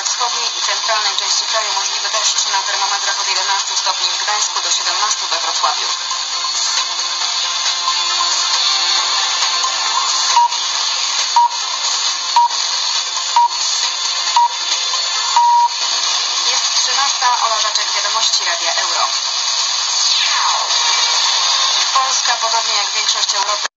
we wschodniej i centralnej części kraju możliwy deszcz, na termometrach od 11 stopni w Gdańsku do 17 we Wrocławiu. Jest 13. Ola Żaczek, wiadomości Radia Euro. Polska, podobnie jak większość Europy,